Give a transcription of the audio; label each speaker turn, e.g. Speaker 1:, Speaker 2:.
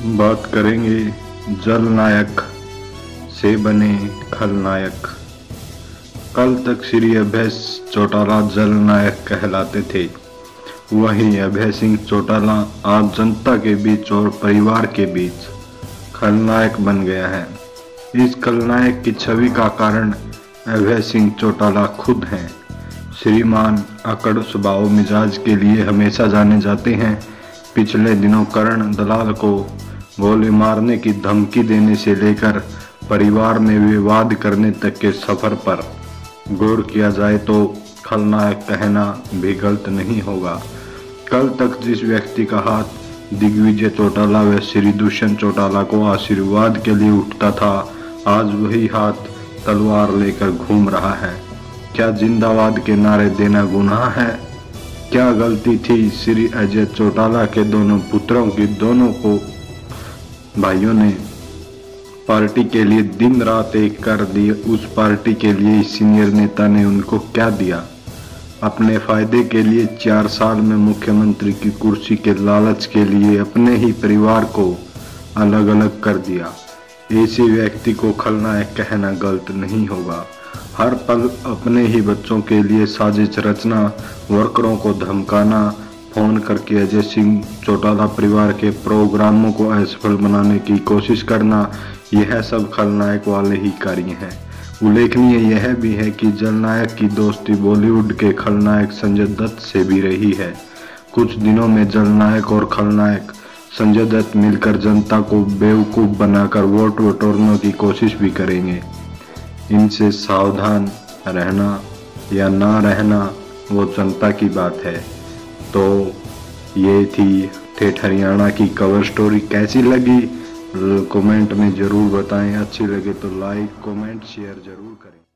Speaker 1: बात करेंगे जल नायक से बने खलनायक। कल तक श्री अभय चौटाला जल नायक कहलाते थे। वहीं अभय सिंह चौटाला आज जनता के बीच और परिवार के बीच खलनायक बन गया है। इस खलनायक की छवि का कारण अभय सिंह चौटाला खुद हैं। श्रीमान अकड़ स्वभाव मिजाज के लिए हमेशा जाने जाते हैं। पिछले दिनों करण दलाल को गोली मारने की धमकी देने से लेकर परिवार में विवाद करने तक के सफर पर गौर किया जाए तो खलनायक कहना भी गलत नहीं होगा। कल तक जिस व्यक्ति का हाथ दिग्विजय चौटाला व श्री दुष्यंत चौटाला को आशीर्वाद के लिए उठता था, आज वही हाथ तलवार लेकर घूम रहा है। क्या जिंदाबाद के नारे देना गुनाह है? क्या गलती थी श्री अजय चौटाला के दोनों पुत्रों की? दोनों को भाइयों ने पार्टी के लिए दिन रात एक कर दी। उस पार्टी के लिए इस सीनियर नेता ने उनको क्या दिया? अपने फायदे के लिए 4 साल में मुख्यमंत्री की कुर्सी के लालच के लिए अपने ही परिवार को अलग अलग कर दिया। ऐसे व्यक्ति को खलनायक कहना गलत नहीं होगा। हर पल अपने ही बच्चों के लिए साजिश रचना, वर्करों को धमकाना, फोन करके अजय सिंह चौटाला परिवार के प्रोग्रामों को असफल बनाने की कोशिश करना, यह सब खलनायक वाले ही कार्य हैं। उल्लेखनीय यह भी है कि जलनायक की दोस्ती बॉलीवुड के खलनायक संजय दत्त से भी रही है। कुछ दिनों में जलनायक और खलनायक संजय दत्त मिलकर जनता को बेवकूफ़ बनाकर वोट बटोरने की कोशिश भी करेंगे। इनसे सावधान रहना या ना रहना वो जनता की बात है। तो ये थी ठेठ हरियाणा की कवर स्टोरी। कैसी लगी कमेंट में ज़रूर बताएं। अच्छी लगे तो लाइक, कमेंट, शेयर ज़रूर करें।